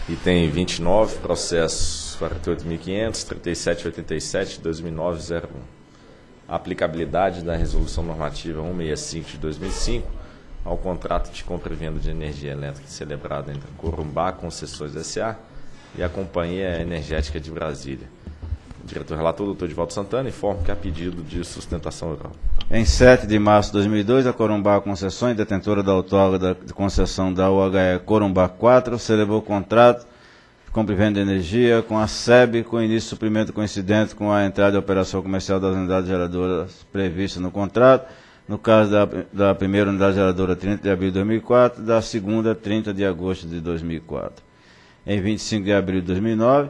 Item 29, processo 48.500, 3787, 2009-01. Aplicabilidade da Resolução Normativa 165 de 2005 ao contrato de compra e venda de energia elétrica celebrado entre a Corumbá Concessões S.A. e a Companhia Energética de Brasília. O diretor-relator, doutor Divaldo Santana, informa que há pedido de sustentação oral. Em 7 de março de 2002, a Corumbá Concessões, detentora da outorga de concessão da UHE Corumbá 4, celebrou o contrato de compra e venda de energia com a SEB, com início de suprimento coincidente com a entrada de operação comercial das unidades geradoras previstas no contrato, no caso da primeira unidade geradora 30 de abril de 2004, da segunda 30 de agosto de 2004. Em 25 de abril de 2009,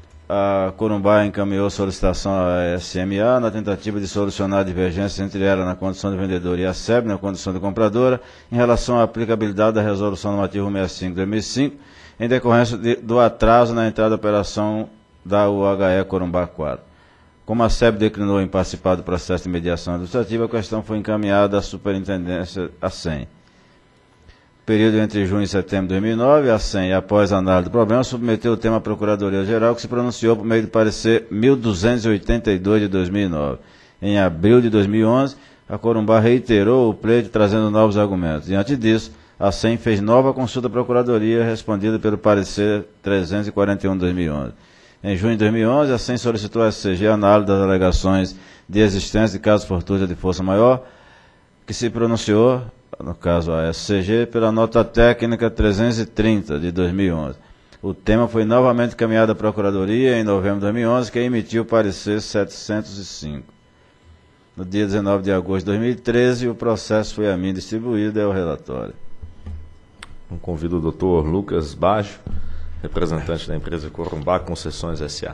a Corumbá encaminhou solicitação à SMA na tentativa de solucionar a divergência entre ela na condição de vendedora e a SEB na condição de compradora em relação à aplicabilidade da Resolução Normativa 165 de 2005 em decorrência do atraso na entrada da operação da UHE Corumbá 4. Como a SEB declinou em participar do processo de mediação administrativa, a questão foi encaminhada à Superintendência, a SEM. Período entre junho e setembro de 2009, a SEM, após a análise do problema, submeteu o tema à Procuradoria-Geral, que se pronunciou por meio do parecer 1282 de 2009. Em abril de 2011, a Corumbá reiterou o pleito, trazendo novos argumentos. Diante disso, a SEM fez nova consulta à Procuradoria, respondida pelo parecer 341 de 2011. Em junho de 2011, a SEM solicitou à SCG a análise das alegações de existência de caso fortuita de força maior, que se pronunciou, no caso a SCG, pela nota técnica 330 de 2011. O tema foi novamente encaminhado à Procuradoria em novembro de 2011, que emitiu o parecer 705. No dia 19 de agosto de 2013, o processo foi a mim distribuído, é o relatório. Convido o doutor Lucas Baggio, representante da empresa Corumbá Concessões S.A.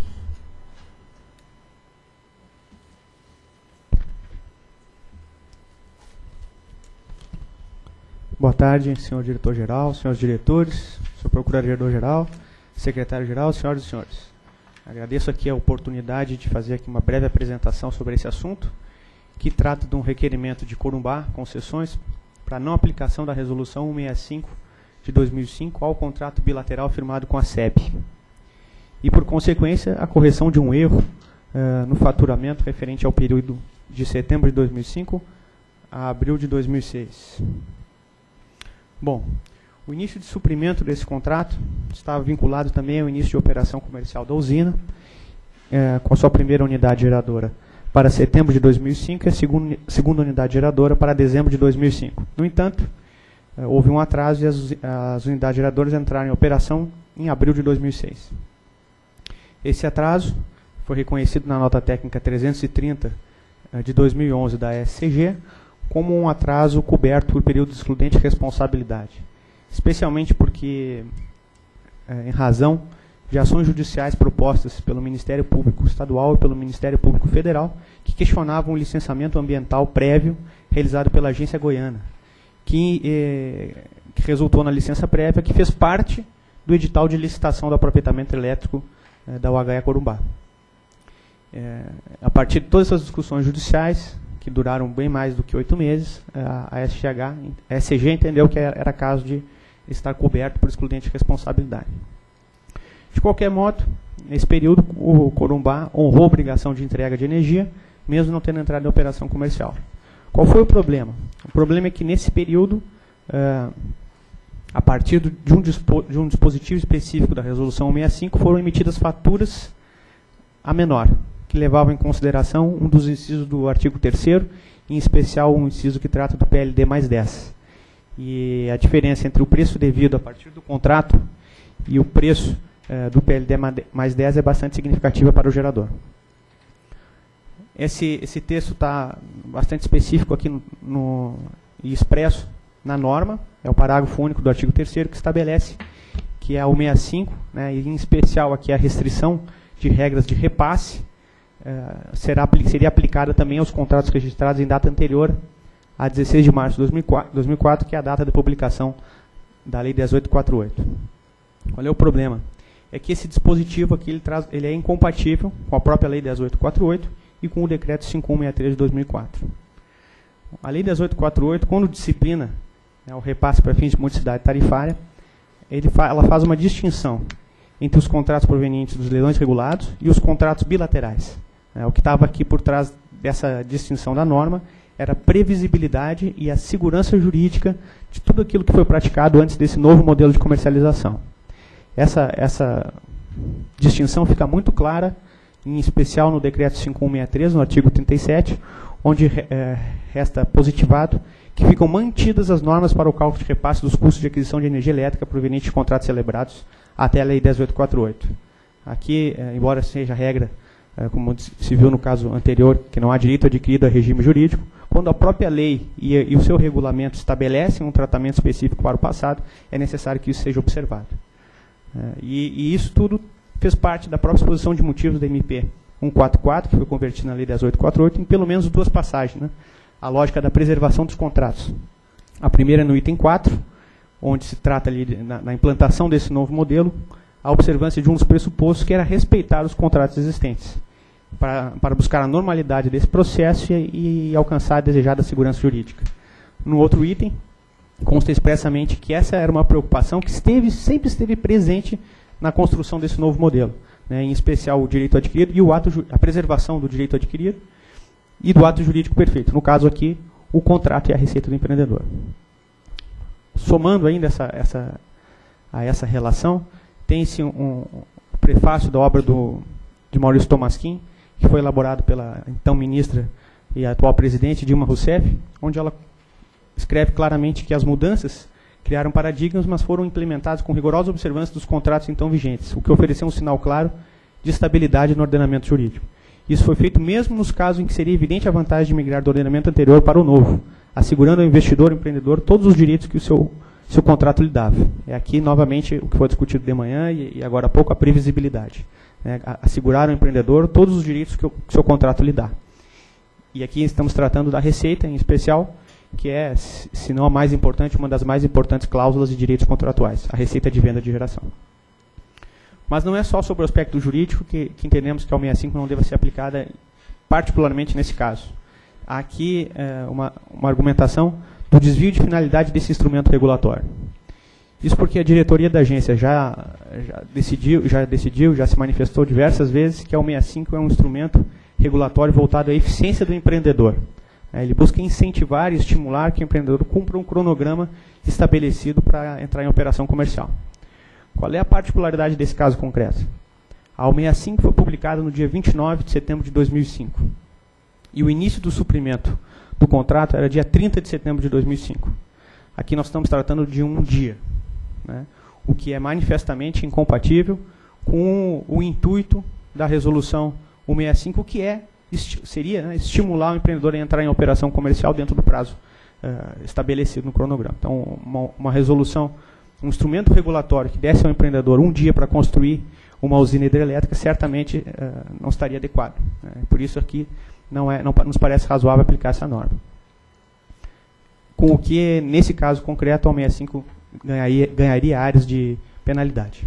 Boa tarde, senhor diretor-geral, senhores diretores, senhor procurador-geral, secretário-geral, senhoras e senhores. Agradeço aqui a oportunidade de fazer aqui uma breve apresentação sobre esse assunto, que trata de um requerimento de Corumbá Concessões para não aplicação da Resolução 165 de 2005 ao contrato bilateral firmado com a SEB. E, por consequência, a correção de um erro no faturamento referente ao período de setembro de 2005 a abril de 2006. Bom, o início de suprimento desse contrato estava vinculado também ao início de operação comercial da usina, com a sua primeira unidade geradora para setembro de 2005 e a segunda unidade geradora para dezembro de 2005. No entanto, houve um atraso e as unidades geradoras entraram em operação em abril de 2006. Esse atraso foi reconhecido na nota técnica 330 de 2011 da SCG como um atraso coberto por período de excludente responsabilidade, especialmente porque, em razão de ações judiciais propostas pelo Ministério Público Estadual e pelo Ministério Público Federal, que questionavam o licenciamento ambiental prévio realizado pela Agência Goiana, que resultou na licença prévia, que fez parte do edital de licitação do aproveitamento elétrico da UHE Corumbá. A partir de todas essas discussões judiciais, que duraram bem mais do que 8 meses, a SCG entendeu que era caso de estar coberto por excludente de responsabilidade. De qualquer modo, nesse período, o Corumbá honrou a obrigação de entrega de energia, mesmo não tendo entrado em operação comercial. Qual foi o problema? O problema é que, nesse período, a partir de um dispositivo específico da Resolução 165, foram emitidas faturas a menor, que levavam em consideração um dos incisos do artigo 3º, em especial um inciso que trata do PLD mais 10. E a diferença entre o preço devido a partir do contrato e o preço do PLD mais 10 é bastante significativa para o gerador. Esse texto está bastante específico aqui e expresso na norma, é o parágrafo único do artigo 3º, que estabelece que a 165, né, e em especial aqui a restrição de regras de repasse, seria aplicada também aos contratos registrados em data anterior a 16 de março de 2004, que é a data de publicação da Lei 10848. Qual é o problema? É que esse dispositivo aqui ele é incompatível com a própria Lei 10848 e com o Decreto 5163 de 2004. A Lei 10848, quando disciplina o repasse para fins de modicidade tarifária, ela faz uma distinção entre os contratos provenientes dos leilões regulados e os contratos bilaterais. O que estava aqui por trás dessa distinção da norma era a previsibilidade e a segurança jurídica de tudo aquilo que foi praticado antes desse novo modelo de comercialização. Essa distinção fica muito clara, em especial no Decreto 5163, no artigo 37, onde resta positivado que ficam mantidas as normas para o cálculo de repasse dos custos de aquisição de energia elétrica provenientes de contratos celebrados até a Lei 10.848. Aqui, embora seja regra, como se viu no caso anterior, que não há direito adquirido a regime jurídico, quando a própria lei e o seu regulamento estabelecem um tratamento específico para o passado, é necessário que isso seja observado. E isso tudo fez parte da própria exposição de motivos da MP 144, que foi convertida na Lei 10.848, em pelo menos 2 passagens, né? A lógica da preservação dos contratos. A primeira no item 4, onde se trata ali na implantação desse novo modelo, a observância de um dos pressupostos que era respeitar os contratos existentes, para buscar a normalidade desse processo e alcançar a desejada segurança jurídica. No outro item, consta expressamente que essa era uma preocupação que sempre esteve presente na construção desse novo modelo, né, em especial o direito adquirido e a preservação do direito adquirido e do ato jurídico perfeito. No caso aqui, o contrato e a receita do empreendedor. Somando ainda a essa relação, tem-se um prefácio da obra de Maurício Tomasquim, que foi elaborado pela então ministra e atual presidente Dilma Rousseff, onde ela escreve claramente que as mudanças criaram paradigmas, mas foram implementadas com rigorosa observância dos contratos então vigentes, o que ofereceu um sinal claro de estabilidade no ordenamento jurídico. Isso foi feito mesmo nos casos em que seria evidente a vantagem de migrar do ordenamento anterior para o novo, assegurando ao investidor e ao empreendedor todos os direitos que o seu contrato lhe dava. É aqui, novamente, o que foi discutido de manhã e agora há pouco, a previsibilidade. Assegurar ao empreendedor todos os direitos que o seu contrato lhe dá. E aqui estamos tratando da receita, em especial, que é, se não a mais importante, uma das mais importantes cláusulas de direitos contratuais, a receita de venda de geração. Mas não é só sobre o aspecto jurídico que entendemos que a 65 não deva ser aplicada, particularmente nesse caso. Há aqui uma argumentação do desvio de finalidade desse instrumento regulatório. Isso porque a diretoria da agência já se manifestou diversas vezes que a 65 é um instrumento regulatório voltado à eficiência do empreendedor. Ele busca incentivar e estimular que o empreendedor cumpra um cronograma estabelecido para entrar em operação comercial. Qual é a particularidade desse caso concreto? A 65 foi publicada no dia 29 de setembro de 2005. E o início do suprimento do contrato era dia 30 de setembro de 2005. Aqui nós estamos tratando de um dia, né? O que é manifestamente incompatível com o intuito da resolução 165, que seria, né, estimular o empreendedor a entrar em operação comercial dentro do prazo estabelecido no cronograma. Então, uma resolução, um instrumento regulatório que desse ao empreendedor um dia para construir uma usina hidrelétrica, certamente não estaria adequado. Por isso aqui não nos parece razoável aplicar essa norma. Com o que, nesse caso concreto, a 165 ganharia áreas de penalidade.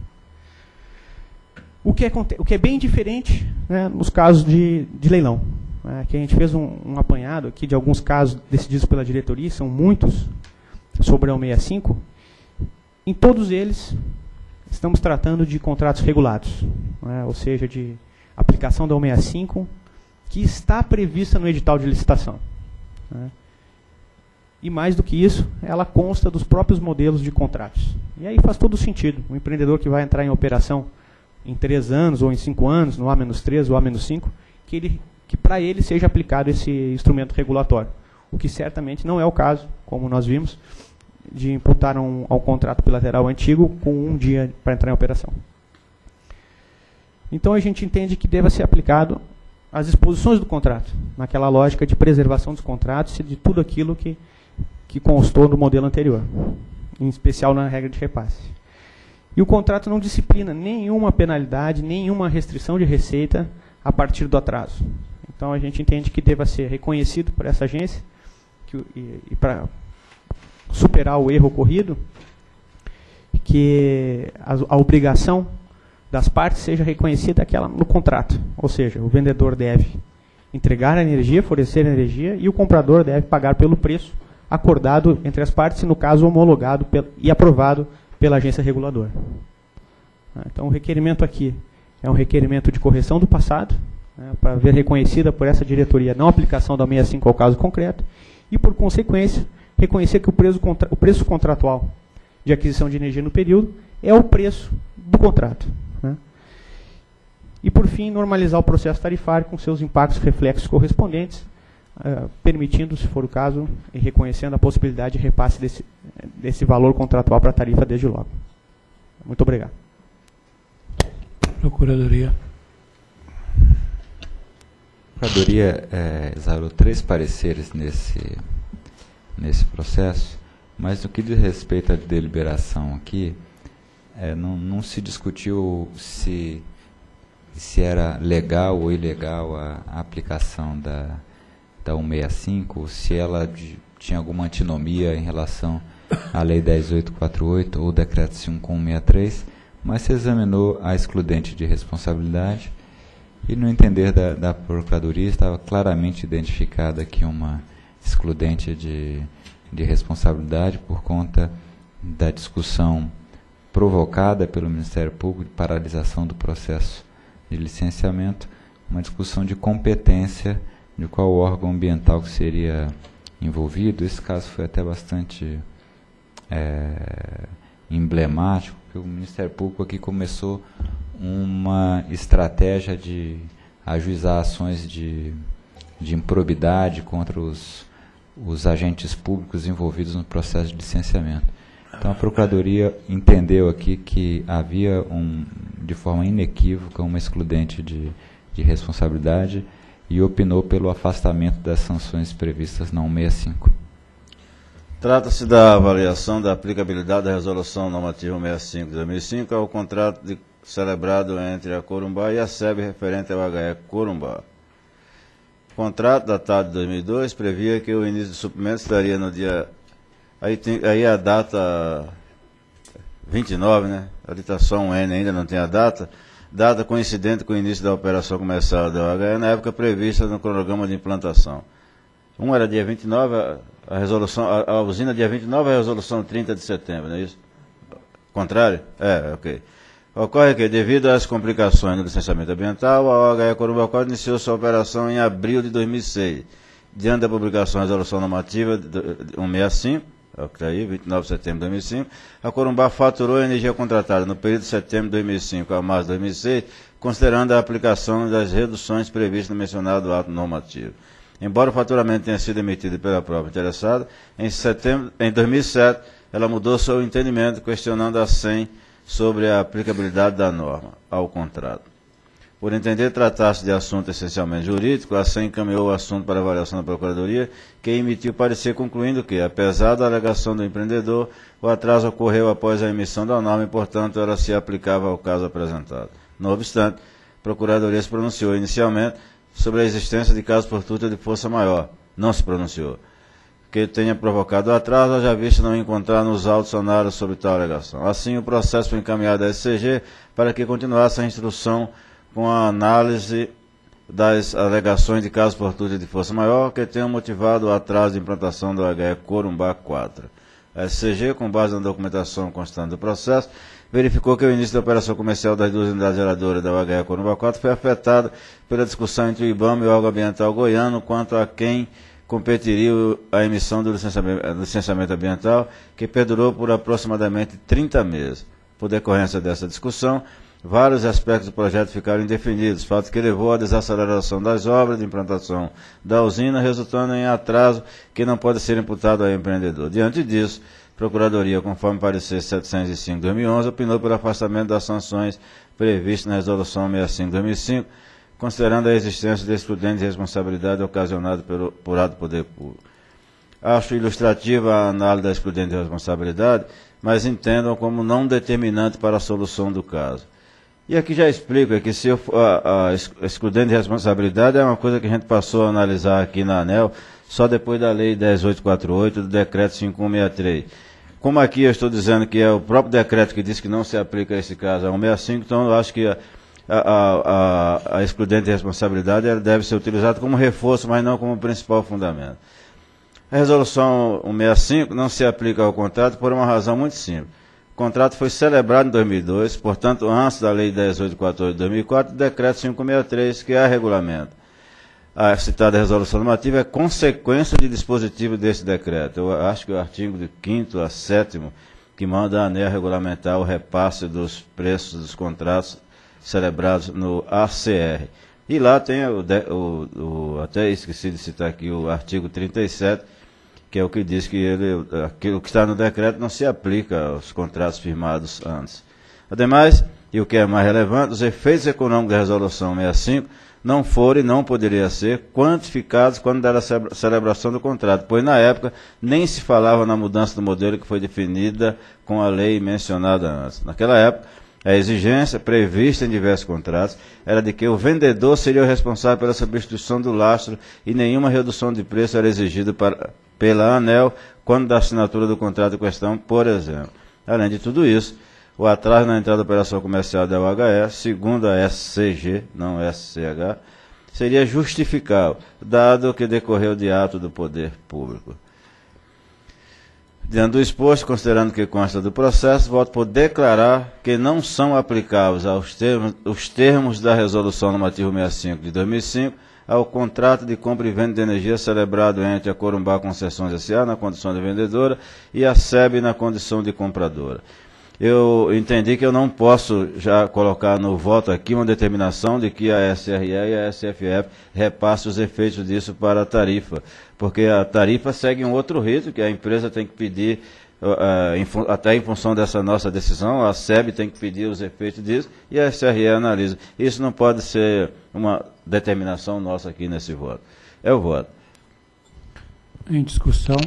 O que é bem diferente, né, nos casos de leilão. Que a gente fez um apanhado aqui de alguns casos decididos pela diretoria, são muitos, sobre a 165. Em todos eles, estamos tratando de contratos regulados, né, ou seja, de aplicação da 165, que está prevista no edital de licitação. Né. E mais do que isso, ela consta dos próprios modelos de contratos. E aí faz todo sentido. O empreendedor que vai entrar em operação em 3 anos ou em 5 anos, no A-3 ou A-5, que para ele seja aplicado esse instrumento regulatório. O que certamente não é o caso, como nós vimos, de imputar ao contrato bilateral antigo com um dia para entrar em operação. Então a gente entende que deva ser aplicado as disposições do contrato, naquela lógica de preservação dos contratos e de tudo aquilo que constou no modelo anterior, em especial na regra de repasse. E o contrato não disciplina nenhuma penalidade, nenhuma restrição de receita a partir do atraso. Então a gente entende que deva ser reconhecido por essa agência e para superar o erro ocorrido, que a obrigação das partes seja reconhecida no contrato. Ou seja, o vendedor deve entregar a energia, fornecer a energia, e o comprador deve pagar pelo preço acordado entre as partes, e no caso homologado e aprovado pela agência reguladora. Então, o requerimento aqui é um requerimento de correção do passado, para ver reconhecida por essa diretoria não aplicação da 65 ao caso concreto, e, por consequência, reconhecer que o preço contratual de aquisição de energia no período é o preço do contrato. E, por fim, normalizar o processo tarifário com seus impactos reflexos correspondentes, permitindo, se for o caso, e reconhecendo a possibilidade de repasse desse valor contratual para a tarifa desde logo. Muito obrigado. Procuradoria. A Procuradoria exarou 3 pareceres nesse processo, mas no que diz respeito à deliberação aqui, não se discutiu se era legal ou ilegal a aplicação da 165, se ela tinha alguma antinomia em relação à Lei 10.848 ou o Decreto 5.163, mas se examinou a excludente de responsabilidade e, no entender da Procuradoria, estava claramente identificada aqui uma excludente de responsabilidade por conta da discussão provocada pelo Ministério Público de paralisação do processo de licenciamento, uma discussão de competência de qual órgão ambiental que seria envolvido. Esse caso foi até bastante emblemático, porque o Ministério Público aqui começou uma estratégia de ajuizar ações de improbidade contra os agentes públicos envolvidos no processo de licenciamento. Então, a Procuradoria entendeu aqui que havia, de forma inequívoca, uma excludente de responsabilidade e opinou pelo afastamento das sanções previstas na 165. Trata-se da avaliação da aplicabilidade da Resolução Normativa 165 de 2005 ao contrato celebrado entre a Corumbá e a SEB referente ao HE Corumbá. O contrato, datado de 2002, previa que o início do suprimento estaria no dia... Aí a data 29, né? Ali está só um N, ainda não tem a data coincidente com o início da operação comercial da OHE, na época prevista no cronograma de implantação. Um era dia 29, a usina dia 29, a resolução 30 de setembro, não é isso? Contrário? Ok. Ocorre que, devido às complicações no licenciamento ambiental, a OHE Corumbá 4 iniciou sua operação em abril de 2006. Diante da publicação da Resolução Normativa 165, que está aí, 29 de setembro de 2005, a Corumbá faturou a energia contratada no período de setembro de 2005 a março de 2006, considerando a aplicação das reduções previstas no mencionado ato normativo. Embora o faturamento tenha sido emitido pela própria interessada, em 2007, ela mudou seu entendimento, questionando a SEM sobre a aplicabilidade da norma ao contrato. Por entender tratar-se de assunto essencialmente jurídico, a SEM encaminhou o assunto para avaliação da Procuradoria, que emitiu parecer concluindo que, apesar da alegação do empreendedor, o atraso ocorreu após a emissão da norma e, portanto, ela se aplicava ao caso apresentado. Não obstante, a Procuradoria se pronunciou inicialmente sobre a existência de casos fortuitos de força maior. Não se pronunciou. Que tenha provocado o atraso, haja vista não encontrar nos autos sonados sobre tal alegação. Assim, o processo foi encaminhado à SCG para que continuasse a instrução com a análise das alegações de casos fortuitos de força maior que tenham motivado o atraso de implantação do HE Corumbá 4. A SCG, com base na documentação constante do processo, verificou que o início da operação comercial das 2 unidades geradoras da HE Corumbá 4 foi afetado pela discussão entre o IBAMA e o órgão ambiental goiano quanto a quem competiria a emissão do licenciamento ambiental, que perdurou por aproximadamente 30 meses. Por decorrência dessa discussão, vários aspectos do projeto ficaram indefinidos, fato que levou à desaceleração das obras de implantação da usina, resultando em atraso que não pode ser imputado ao empreendedor. Diante disso, a Procuradoria, conforme parecer 705 de 2011, opinou pelo afastamento das sanções previstas na Resolução 65 de 2005, considerando a existência de excludente de responsabilidade ocasionada por ato do poder público. Acho ilustrativa a análise da excludente de responsabilidade, mas entendam como não determinante para a solução do caso. E aqui já explico que se a excludente de responsabilidade é uma coisa que a gente passou a analisar aqui na ANEEL só depois da Lei 10.848 do Decreto 5.163. Como aqui eu estou dizendo que é o próprio decreto que diz que não se aplica a esse caso a 165, então eu acho que a excludente de responsabilidade ela deve ser utilizada como reforço, mas não como principal fundamento. A Resolução 165 não se aplica ao contrato por uma razão muito simples. O contrato foi celebrado em 2002, portanto, antes da Lei 10.814 de 2004 e Decreto 563, que é a regulamento. A citada resolução normativa é consequência de dispositivo desse decreto. Eu acho que o artigo de 5º a 7º, que manda a ANEEL regulamentar o repasse dos preços dos contratos celebrados no ACR. E lá tem até esqueci de citar aqui o artigo 37, que é o que diz que aquilo que está no decreto não se aplica aos contratos firmados antes. Ademais, e o que é mais relevante, os efeitos econômicos da Resolução 65 não foram e não poderiam ser quantificados quando era a celebração do contrato, pois na época nem se falava na mudança do modelo que foi definida com a lei mencionada antes. Naquela época, a exigência prevista em diversos contratos era de que o vendedor seria o responsável pela substituição do lastro e nenhuma redução de preço era exigida pela ANEEL quando da assinatura do contrato em questão, por exemplo. Além de tudo isso, o atraso na entrada da operação comercial da UHE, segundo a SCG, não SCH, seria justificável, dado que decorreu de ato do poder público. Diante do exposto, considerando que consta do processo, voto por declarar que não são aplicáveis os termos da Resolução Normativa 65 de 2005 ao contrato de compra e venda de energia celebrado entre a Corumbá Concessões S.A. na condição de vendedora e a SEB na condição de compradora. Eu entendi que eu não posso já colocar no voto aqui uma determinação de que a SRE e a SFF repassem os efeitos disso para a tarifa, porque a tarifa segue um outro rito, que a empresa tem que pedir, até em função dessa nossa decisão, a SEB tem que pedir os efeitos disso e a SRE analisa. Isso não pode ser uma determinação nossa aqui nesse voto. É o voto. Em discussão,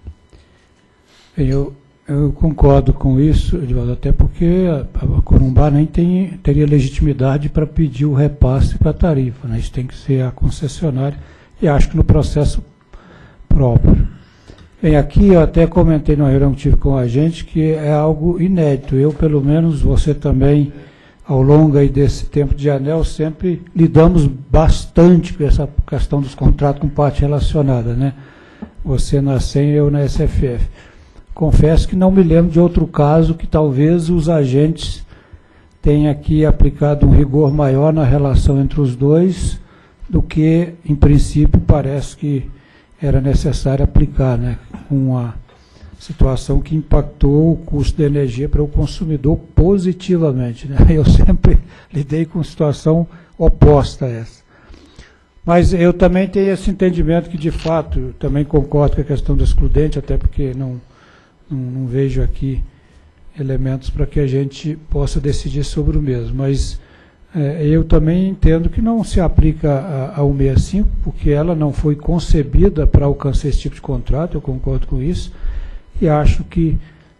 eu concordo com isso, Edivaldo, até porque a Corumbá nem teria legitimidade para pedir o repasse para a tarifa, né? Isso tem que ser a concessionária, e acho que no processo próprio. Bem, aqui eu até comentei na reunião que tive com a gente que é algo inédito. Eu, pelo menos, você também, ao longo aí desse tempo de ANEEL, sempre lidamos bastante com essa questão dos contratos com parte relacionada, né? Você na SEM e eu na SFF. Confesso que não me lembro de outro caso que talvez os agentes tenham aqui aplicado um rigor maior na relação entre os dois do que, em princípio, parece que era necessário aplicar, né? Uma situação que impactou o custo da energia para o consumidor positivamente, né? Eu sempre lidei com situação oposta a essa. Mas eu também tenho esse entendimento que, de fato, eu também concordo com a questão do excludente, até porque não vejo aqui elementos para que a gente possa decidir sobre o mesmo. Mas eu também entendo que não se aplica a 165, porque ela não foi concebida para alcançar esse tipo de contrato, eu concordo com isso, e acho que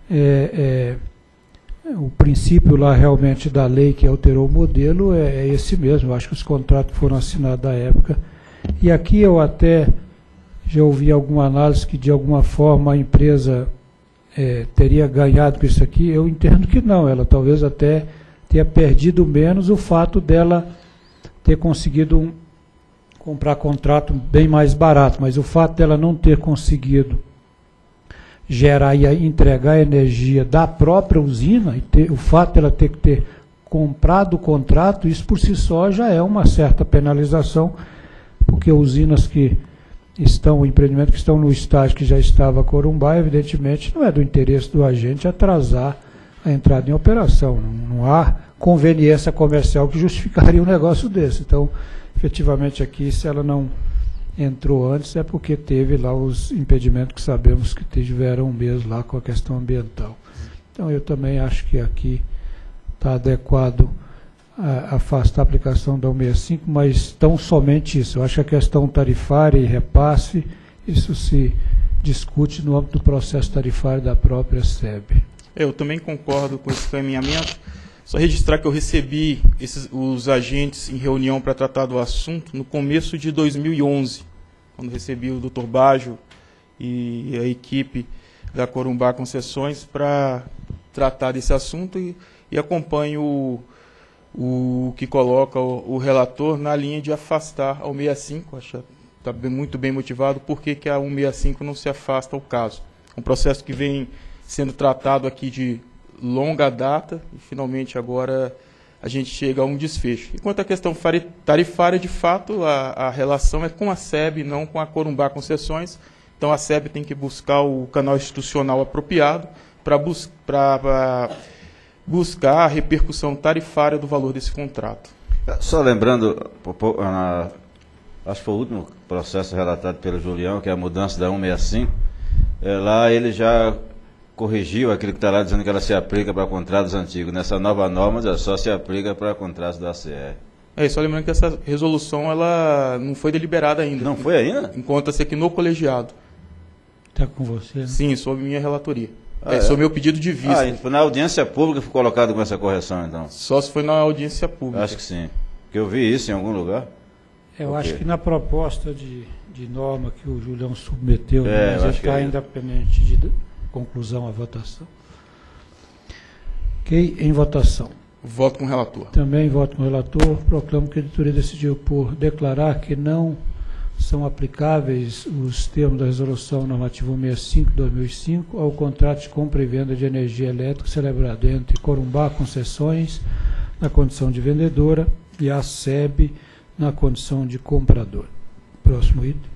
o princípio lá realmente da lei que alterou o modelo é esse mesmo. Eu acho que os contratos foram assinados à época. E aqui eu até já ouvi alguma análise que de alguma forma a empresa teria ganhado com isso aqui. Eu entendo que não, ela talvez até tenha perdido menos o fato dela ter conseguido comprar contrato bem mais barato, mas o fato dela não ter conseguido gerar e entregar energia da própria usina, e o fato dela ter que ter comprado o contrato, isso por si só já é uma certa penalização, porque usinas que estão, o empreendimento que estão no estágio que já estava a Corumbá, evidentemente não é do interesse do agente atrasar a entrada em operação. Não há conveniência comercial que justificaria um negócio desse. Então, efetivamente aqui, se ela não entrou antes, é porque teve lá os impedimentos que sabemos que tiveram mesmo lá com a questão ambiental. Então, eu também acho que aqui está adequado afastar a aplicação da 165, mas tão somente isso. Eu acho que a questão tarifária e repasse, isso se discute no âmbito do processo tarifário da própria SEB. Eu também concordo com esse caminhamento. Só registrar que eu recebi os agentes em reunião para tratar do assunto no começo de 2011, quando recebi o Dr. Bajo e a equipe da Corumbá Concessões para tratar desse assunto, e acompanho o que coloca o relator na linha de afastar a 165. Acho que está muito bem motivado porque que a 165 não se afasta ao caso. Um processo que vem sendo tratado aqui de longa data e finalmente agora a gente chega a um desfecho. E quanto à questão tarifária, de fato, a relação é com a SEB, não com a Corumbá Concessões. Então a SEB tem que buscar o canal institucional apropriado para buscar a repercussão tarifária do valor desse contrato. Só lembrando, acho que foi o último processo relatado pelo Julião, que é a mudança da 165, lá ele já corrigiu aquilo que está lá dizendo que ela se aplica para contratos antigos. Nessa nova norma, já só se aplica para contratos da ACR. Só lembrando que essa resolução ela não foi deliberada ainda. Não foi ainda? Encontra-se aqui no colegiado. Está com você, né? Sim, sob minha relatoria. Sob meu pedido de vista. Então na audiência pública foi colocado com essa correção, então? Só se foi na audiência pública. Acho que sim. Porque eu vi isso em algum lugar. Eu acho que na proposta de norma que o Julião submeteu, mas está ainda pendente de conclusão à votação. Ok, em votação. Voto com o relator. Também voto com o relator. Proclamo que a editoria decidiu por declarar que não são aplicáveis os termos da Resolução Normativa 165/2005 ao contrato de compra e venda de energia elétrica celebrado entre Corumbá Concessões, na condição de vendedora, e a SEB, na condição de comprador. Próximo item.